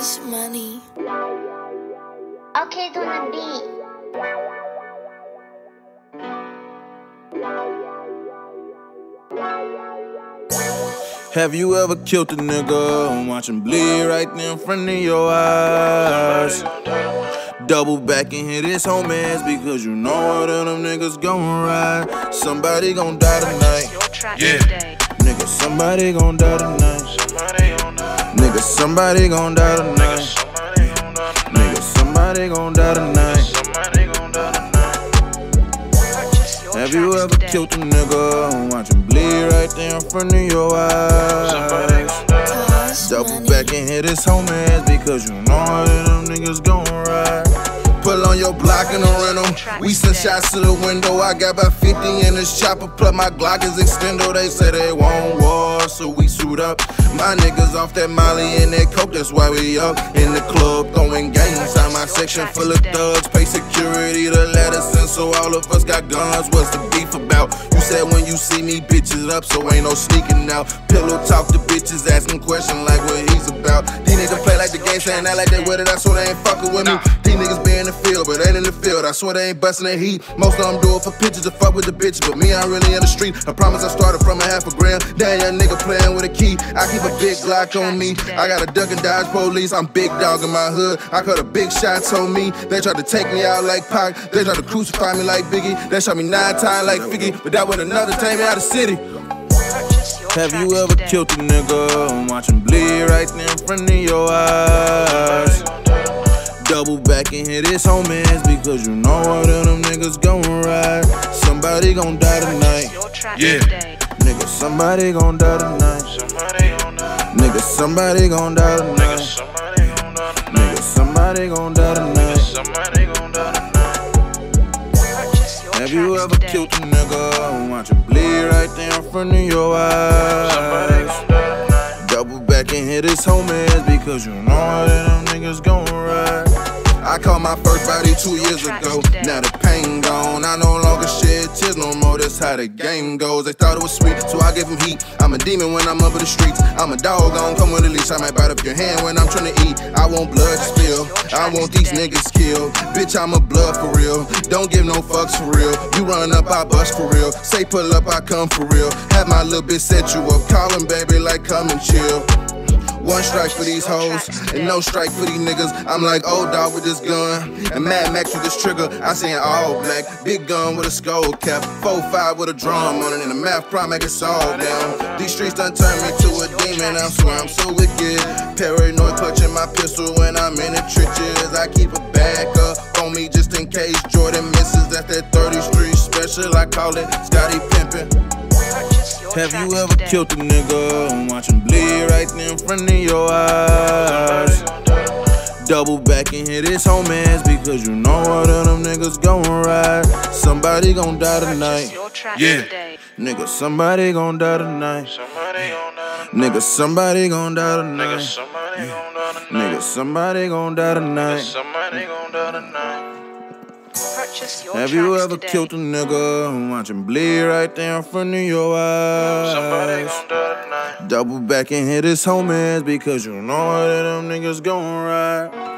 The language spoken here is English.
Cash money. Okay, to the beat. Have you ever killed a nigga and watch him bleed right there in front of your eyes? Double back and hit his homies because you know all of them niggas gon' ride. Somebody gon' die tonight. Yeah. Nigga, somebody gon' die tonight. Nigga, somebody gon' die tonight. Nigga, somebody gon' die tonight. Have you ever killed a nigga and watch him bleed right there in front of your eyes? Double back and hit his homies because you know all of them niggas gon' ride. Pull on your block in the rental. We send shots to the window. I got about 50 in this chopper. Plug my Glock is extendo. They say they want war, so we suit up. My niggas off that Molly and that coke. That's why we up in the club throwing games. Inside my section full of thugs. Pay security to let us in, so all of us got guns. What's the beef about? You said when you see me, bitches up, so ain't no sneaking out. Pillow talk to bitches, asking questions like what he's about. These niggas play like the game, saying that like they with it. I swear they ain't fucking with me. These niggas be in the field, but ain't in the field. I swear they ain't busting their heat. Most of them do it for pictures to fuck with the bitch, but me, I'm really in the street. I promise I started from a half a gram. Damn, young nigga playing with a key. I keep a big Glock on me. I got a duck and dodge police. I'm big dog in my hood. I cut a big shots on me. They tried to take me out like Pac. They tried to crucify me like Biggie. They shot me 9 times like Figgy, but that was another time out of the city. Have you ever killed a nigga and watch him bleed right there in front of your eyes? Double back and hit his homies because you know all of them niggas gon' ride. Somebody gon' die tonight. Yeah. Nigga, somebody gon' die tonight. Nigga, somebody gon' die tonight. Nigga, somebody gon' die tonight. Have you ever killed a nigga and watch him bleed right there in front of your eyes? Double back and hit his homies because you know all of them niggas gon' ride. I caught my first body 2 years ago. Now the pain gone. I no longer shed tears no more. That's how the game goes. They thought it was sweet, so I give them heat. I'm a demon when I'm up in the streets. I'm a dog, gon' come with a leash. I might bite up your hand when I'm trying to eat. I want blood to spill. I want these niggas killed. Bitch, I'm a blood for real. Don't give no fucks for real. You run up, I bust for real. Say pull up, I come for real. Have my little bitch set you up. Call him, baby, like come and chill. One strike for these hoes, and no strike for these niggas. I'm like old dog with this gun, and Mad Max with this trigger. I seen all black, big gun with a skull cap, 4-5 with a drum on it, and a math prime make it all down. These streets done turned me to a demon, I swear I'm so wicked. Paranoid clutching my pistol when I'm in the trenches. I keep a back up on me just in case Jordan misses. That's that 30th Street special, I call it Scotty Pimpin'. Have you ever killed a nigga and watch him bleed right there in front of your eyes? Double back and hit his homies because you know all of them niggas gon' ride. Somebody gon' die tonight. Yeah. Nigga, somebody gon' die tonight. Nigga, somebody gon' die tonight. Nigga, somebody gon' die tonight. Have you ever killed a nigga and watch him bleed right there in front of your eyes? Double back and hit his homies because you know all of them niggas gon' ride.